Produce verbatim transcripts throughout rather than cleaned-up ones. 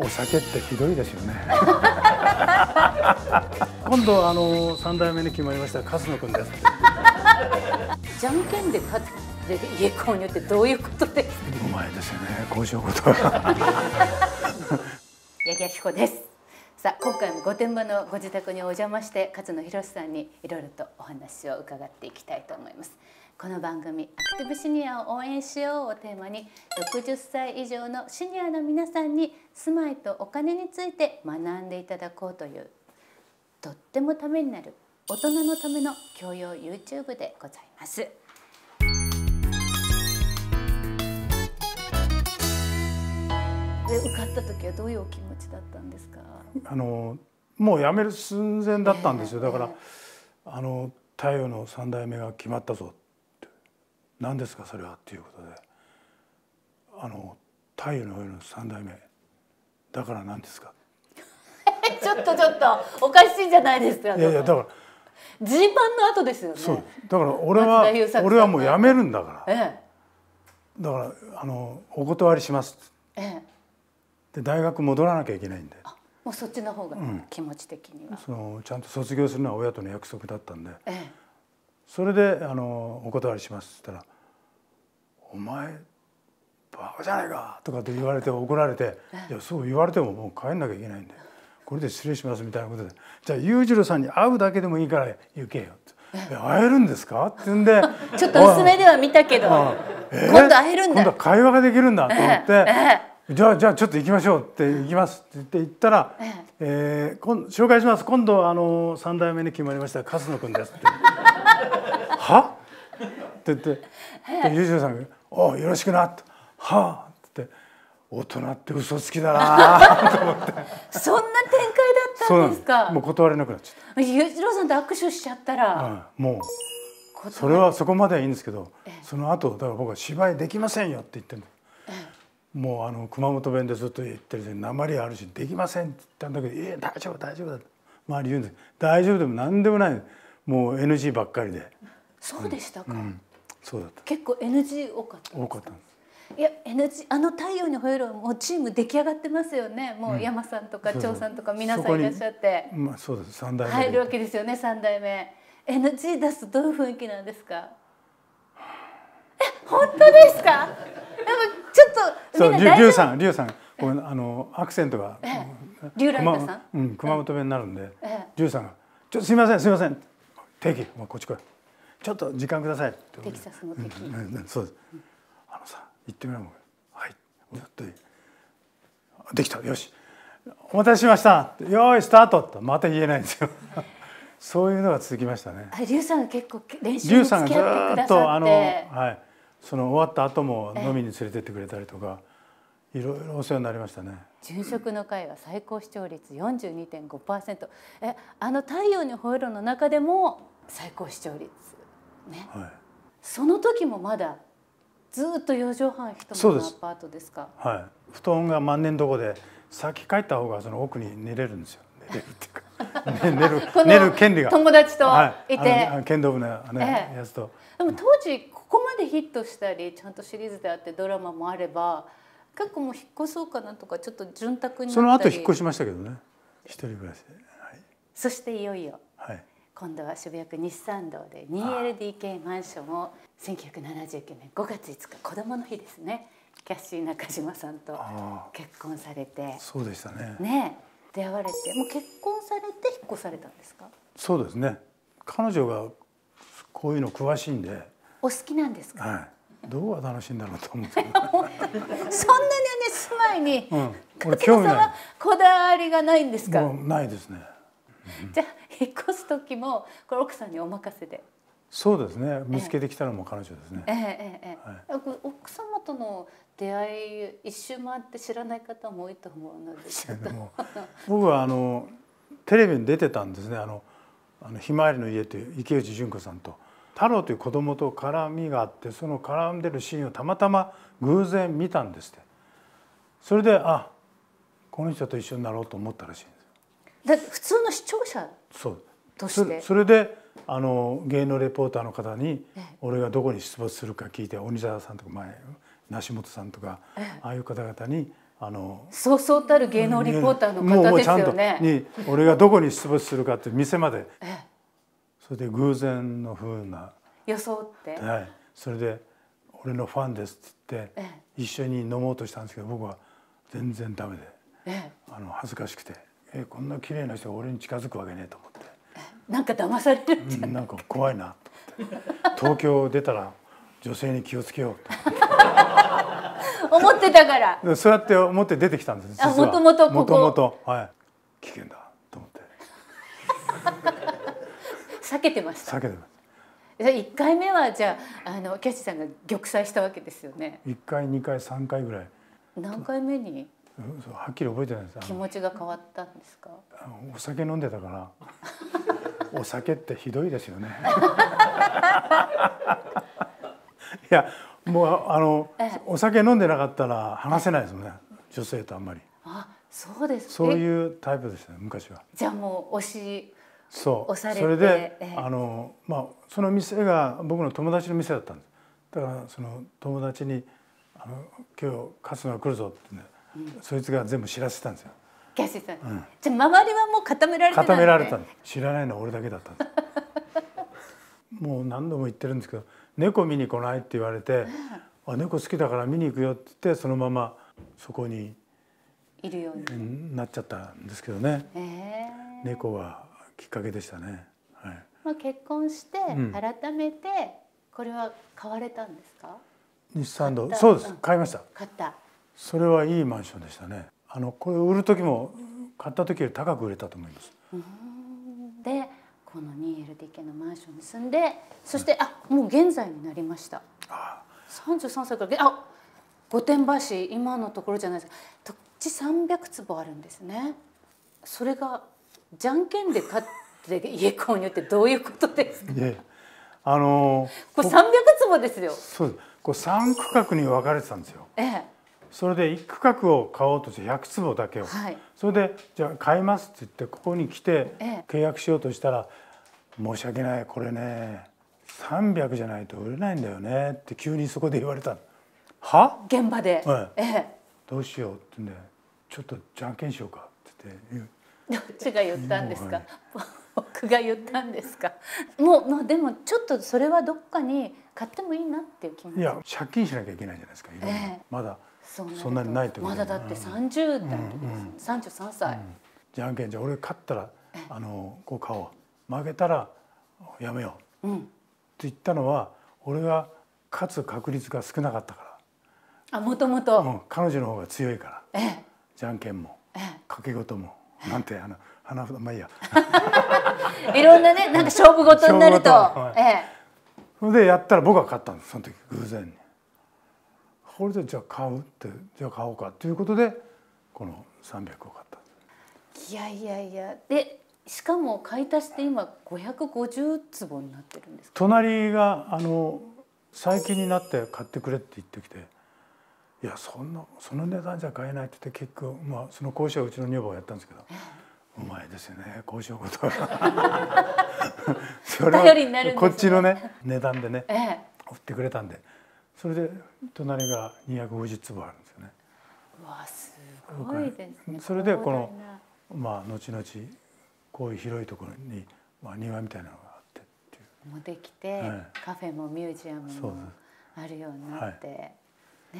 お酒ってひどいですよね。今度あの三代目に決まりました勝野君です。 じゃんけんで勝って家購入ってどういうことですか。 うまいですよね、交渉事。八木亜希子です。さあ今回も御殿場のご自宅にお邪魔して勝野博さんにいろいろとお話を伺っていきたいと思います。この番組「アクティブシニアを応援しよう」をテーマにろくじゅっさい以上のシニアの皆さんに住まいとお金について学んでいただこうというとってもためになる大人のための教養 YouTube でございます。で受かった時はどういうお気持ちだったんですか。 あのもう辞める寸前だったんですよ。だから、えー、あの太陽の三代目が決まったぞって何ですかそれはっていうことで、あの太陽の上の三代目だから何ですか。 ちょっとちょっとおかしいじゃないですか。 いやいやだからジーパンの後ですよね。 そうだから俺は俺はもう辞めるんだから、 ええ、 だからあのお断りします、ええ、で大学戻らなきゃいけないんで、 あもうそっちの方が気持ち的には、うん、 そのちゃんと卒業するのは親との約束だったんで、ええ、それであのお断りしますって言ったら「お前バカじゃないか」とかって言われて怒られて「いやそう言われてももう帰んなきゃいけないんでこれで失礼します」みたいなことで「じゃあ裕次郎さんに会うだけでもいいから行けよ」って「会えるんですか?」って言うんでちょっと薄めでは見たけど今度会えるんだ、 今度は会話ができるんだと思って「じゃあじゃあちょっと行きましょう」って「行きます」って言って行ったら「えー、今紹介します今度あの三代目に決まりました勝野君です」って「は?」って言って裕次郎さんが「おうよろしくな」って「はあ」って言って大人って嘘つきだなと思ってそんな展開だったんですか。 もう断れなくなっちゃった。 裕次郎さんと握手しちゃったら、 うん、もうそれはそこまではいいんですけど、その後だから僕は芝居できませんよって言ってるの。もうあの熊本弁でずっと言ってるし訛りあるしできませんって言ったんだけど「いや大丈夫大丈夫だ」と周り言うんです。大丈夫でも何でもない、もう エヌジー ばっかりで。 そうでしたか、うんうん、 そうだった。 結構 エヌジー 多かったんですか。 多かったんです。 いや エヌジー あの太陽にほえろもうチーム出来上がってますよね。もう山さんとか長さんとか皆さんいらっしゃって、 まあそうです三代目入るわけですよね。三代目 エヌジー 出すとどういう雰囲気なんですか。え本当ですか。でもちょっとみんな大丈夫。 リュウさんリュウさんこうあのアクセントがリュウライタさん、 うん、熊本弁になるんで、リュウさんが「ちょっとすみませんすみません定期もうこっち来いちょっと時間ください」ってテキサスの敵、 そうです。あのさ言ってみろもはいできたよしお待たせしましたよーいスタートってまた言えないんですよそういうのが続きましたね。 リュウさんが結構練習に付き合ってくださって、 はい、その終わった後も飲みに連れてってくれたりとかいろいろお世話になりましたね。 殉職の会は最高視聴率 よんじゅうにてんごパーセント、 えあの太陽にほえろの中でも最高視聴率ね、はい、その時もまだずっとよじょうはん一間のアパートですか。 はい、布団が万年床で先帰った方がその奥に寝れるんですよ。寝れるっていうか寝る寝る権利が友達といて、 はい、剣道部のね、ええ、やつと。 でも当時ここまでヒットしたりちゃんとシリーズであってドラマもあれば結構もう引っ越そうかなとかちょっと潤沢になったり。 その後引っ越しましたけどね、一人暮らしで、はい、 そしていよいよ、はい、今度は渋谷区日産道で ツーエルディーケー マンションをせんきゅうひゃくななじゅうきゅうねんごがついつか子どもの日ですね、キャッシー中島さんと結婚されて。 そうでしたね。 ね出会われてもう結婚されて引っ越されたんですか。 そうですね。彼女がこういうの詳しいんで。 お好きなんですか。 はい。どうが楽しいんだろうと思うんですけど。 そんなにね住まいに、うん、 俺興味ない。 こだわりがないんですか。 もうないですね。 じゃあ引っ越す時もこれ奥さんにお任せで。 そうですね。見つけてきたのも彼女ですね。 ええええええ。奥様との出会い一周回って知らない方も多いと思うので。 僕はあのテレビに出てたんですね。あのあのひまわりの家という池内純子さんと太郎という子供と絡みがあって、その絡んでるシーンをたまたま偶然見たんですって。それであこの人と一緒になろうと思ったらしいんですよ。 だって普通の視聴者として。 それであの芸能レポーターの方に俺がどこに出没するか聞いて、鬼沢さんとか前梨本さんとかああいう方々にあのそうそうたる芸能リポーターの方ですよね。 に俺がどこに出没するかって店まで、 ええ、 それで偶然の風な装って、 はい、それで俺のファンですって言って、 ええ、 一緒に飲もうとしたんですけど僕は全然ダメで、 ええ、 あの恥ずかしくて、えこんな綺麗な人が俺に近づくわけねえと思って、 ええ、なんか騙されるんじゃない、 うん、なんか怖いなと思って東京出たら女性に気をつけようと思ってたからそうやって思って出てきたんです。実はもともとここもともと、はい、危険だと思って避けてました。 避けてます。 じゃあいっかいめはじゃあ、あのキャシーさんが玉砕したわけですよね。 いっかいにかいさんかいぐらい。 何回目にはっきり覚えてないです。 気持ちが変わったんですか。 お酒飲んでたからお酒ってひどいですよねいやもうあのお酒飲んでなかったら話せないですもんね、女性とあんまり。 あ、そうです。 そういうタイプでしたね昔は。 じゃあもう押しそう押されて、 それで、 ええ、 あのまあその店が僕の友達の店だったんです。だからその友達にあの今日勝野が来るぞってね、うん、そいつが全部知らせたんですよ。 キャシーさん、うん、じゃあ周りはもう固められてたんですね。 固められたんです。知らないのは俺だけだったんですもう何度も言ってるんですけど、猫見に来ないって言われて、あ、猫好きだから見に行くよって言ってそのままそこにいるようになっちゃったんですけどね、 えー、 猫がきっかけでしたね、はい。 まあ、結婚して改めてこれは買われたんですか。 日産ド、そうです、買いました。 買った。 それはいいマンションでしたね。あのこれを売る時も買った時より高く売れたと思います。 うんでこの にエルディーケー のマンションに住んで、そして、あ、もう現在になりました。さんじゅうさんさいから、あ、御殿場市今のところじゃないですか。土地さんびゃくつぼあるんですね。それがじゃんけんで買って家購入ってどういうことですか。 いあのこれさんびゃくつぼですよ。 そうです。これさん区画に分かれてたんですよ。 ええ。 それでいち区画を買おうとしてひゃくつぼだけを、はい、それでじゃあ買いますって言ってここに来て契約しようとしたら、ええ、申し訳ない、これねさんびゃくじゃないと売れないんだよねって急にそこで言われた。は？ 現場で、 はい、 ええ、 どうしようって言うんで、ちょっとじゃんけんしようかって言って。 どっちが言ったんですか。僕が言ったんですか。もう、まあ、でもちょっとそれはどっかに買ってもいいなっていう気持ち。 いや、借金しなきゃいけないじゃないですか。いろんな、ええ、まだそんなにないってこと。 まだだってさんじゅうだいの時です。さんじゅうさんさい。 じゃんけんじゃ俺勝ったらあのこう買おう、負けたらやめよう、うん、って言ったのは俺が勝つ確率が少なかったから。 あ、もともと、 うん、彼女の方が強いから、ええ、じゃんけんも、 ええ、 賭け事も、ええ、なんてあの花札、まあいいやいろんなね、なんか勝負事になると、はい、ええ、 それでやったら僕が勝ったんです。その時偶然に。これでじゃあ買うって、じゃあ買おうかということでこのさんびゃくを買った。 いやいやいや、でしかも買い足して今ごひゃくごじゅうつぼになってるんですか。 隣があの最近になって買ってくれって言ってきて、いやそんなその値段じゃ買えないって言って結局、まあ、その交渉はうちの女房がやったんですけど、うまいですよね交渉事はそれはこっちのね値段でね、ええ、売ってくれたんで、それで隣がにひゃくごじゅうつぼあるんですよね。 わあ、すごいですね。 それでこのまあ後々こういう広いところに、まあ、庭みたいなのがあってっていうもできて、はい、カフェもミュージアムもあるようになって、はい、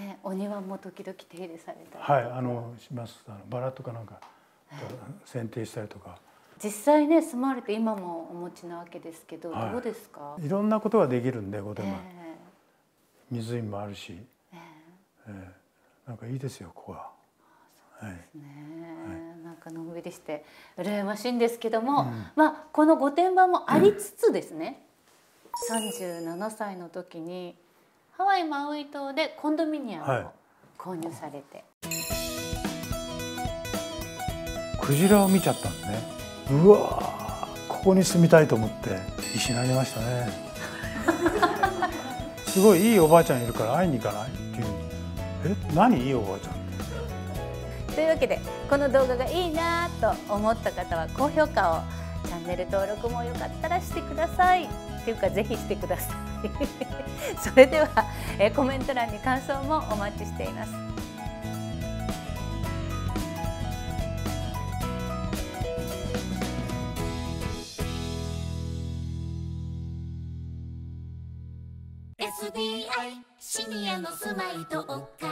ね、お庭も時々手入れされたりとか。 はい、あのします。あのバラとかなんか剪定したりとか。 実際ね住まわれて今もお持ちなわけですけど、はい、どうですか。 いろんなことができるんで御殿場、えー、湖もあるし、えーえー、なんかいいですよここは。 そうですね、はい、なんかのんびりして羨ましいんですけども、うん、まあこの御殿場もありつつですね、うん、さんじゅうななさいの時にハワイマウイ島でコンドミニアムを購入されて、はい、 クジラを見ちゃったんですね。うわここに住みたいと思って石投げましたねすごいいいおばあちゃんいるから会いに行かないっていう。え、何いいおばあちゃん。 というわけでこの動画がいいなと思った方は高評価を、チャンネル登録もよかったらしてください。っていうかぜひしてくださいそれではえコメント欄に感想もお待ちしています。 エスビーアイ シニアのスマイルとおっか